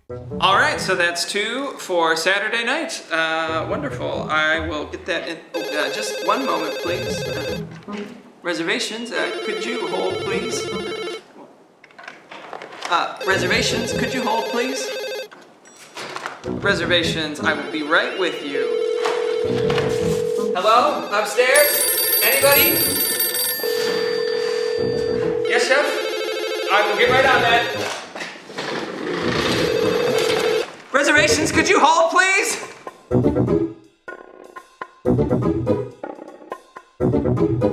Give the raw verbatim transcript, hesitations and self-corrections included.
All right, so that's two for Saturday night. Uh, wonderful. I will get that in. Oh, uh, just one moment, please. Uh, reservations, uh, could you hold, please? Uh, reservations, could you hold, please? Reservations, I will be right with you. Hello? Upstairs? Anybody? Yes, chef? I will get right on that. Reservations, could you hold, please?